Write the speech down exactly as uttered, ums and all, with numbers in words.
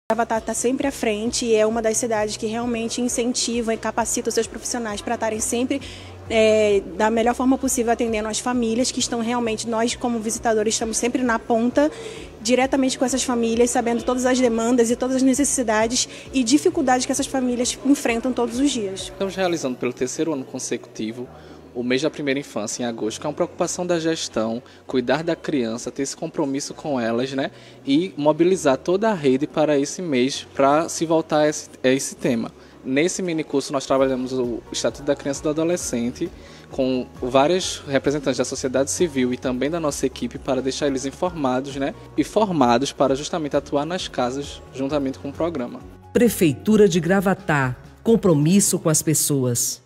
Gravatar está sempre à frente e é uma das cidades que realmente incentiva e capacita os seus profissionais para estarem sempre é, da melhor forma possível atendendo as famílias que estão realmente, nós como visitadores estamos sempre na ponta, diretamente com essas famílias, sabendo todas as demandas e todas as necessidades e dificuldades que essas famílias enfrentam todos os dias. Estamos realizando pelo terceiro ano consecutivo o mês da primeira infância, em agosto, que é uma preocupação da gestão, cuidar da criança, ter esse compromisso com elas, né, e mobilizar toda a rede para esse mês, para se voltar a esse, a esse tema. Nesse minicurso nós trabalhamos o Estatuto da Criança e do Adolescente, com vários representantes da sociedade civil e também da nossa equipe para deixar eles informados, né, e formados para justamente atuar nas casas juntamente com o programa. Prefeitura de Gravatá, compromisso com as pessoas.